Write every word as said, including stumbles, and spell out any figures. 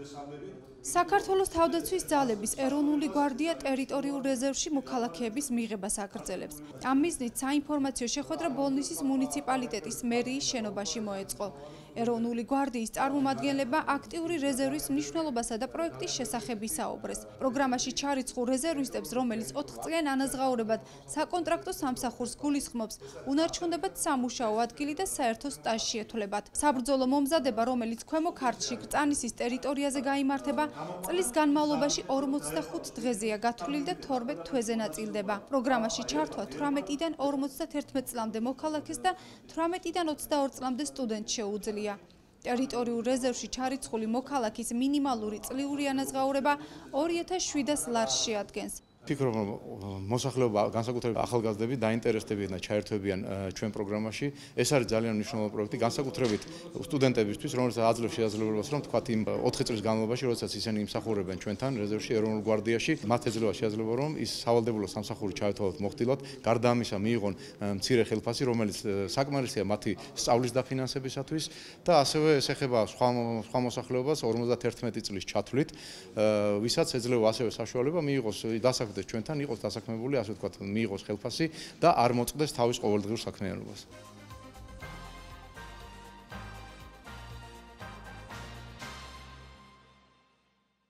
საქართველოს თავდაცვის ძალების ეროვნული გვარდია ტერიტორიულ რეზერვში მოქალაქეების მიღებას აგრძელებს. ამ მიზნით საინფორმაციო შეხვედრა ბოლნისის მუნიციპალიტეტის მერიის შენობაში მოეწყო. ეროვნული გვარდიის წარმომადგენლებმა აქტიური რეზერვის მნიშვნელობასა და პროექტის შესახებ ისაუბრეს. პროგრამაში ჩარიცხულ რეზერვისტებს, რომელიც ოთხწლიან ანაზღაურებად საკონტრაქტო სამსახურს გულისხმობს, უნარჩუნდებათ სამუშაო ადგილი და საერთო სტაჟი ეთვლებათ. საბრძოლო მომზადება, რომელიც ქვემო ქართლში კრწანისის ტერიტორიაზე გაიმართება, წლის განმავლობაში ორმოცდახუთ დღეზეა გათვლილი და თორმეტ თვეზე ნაწილდება. პროგრამაში ჩართვა თვრამეტიდან ორმოცდაერთმეტ წლამდე მოქალაქეს და თვრამეტიდან ოცდაორ წლამდე სტუდენტს შეუძლია. ტერიტორიულ რეზერვში ჩარიცხული მოქალაქის მინიმალური წლიური ანაზღაურება ორი ათას შვიდას ლარს შეადგენს. ფიქრობ, რომ მოსახლეობა, განსაკუთრებით ახალგაზრდები დაინტერესდებიან და ჩაერთვებიან ჩვენ პროგრამაში. ეს არის ძალიან მნიშვნელოვანი პროექტი, განსაკუთრებით სტუდენტებისთვის, რომელსაც აძლევს შესაძლებლობას, რომ თქვათ იმ ოთხი წლის განმავლობაში, როდესაც ისინი იმსახურებენ ჩვენთან რეზერვში, ეროვნულ გვარდიაში, მათ ეძლევა შესაძლებლობა, რომ ის სავალდებულო სამსახური ჩაერთვალოთ მოხდილოთ. გარდა ამისა, მიიღონ მცირე ხელფასი, რომელიც საკმარისია მათი სწავლის დაფინანსებისათვის და ასევე ეს ეხება სხვა სხვა მოსახლეობას ორმოცდაერთმეტი წლის ჩათვლით, ვისაც ეძლევა ასევე საშუალება მიიღოს დასაქმება ჩვენთან იყოს დასაქმებული, ასე ვთქვათ, მიიღოს ხელფასი და არ მოწყდეს თავის ყოველდღიურ საქმიანობას.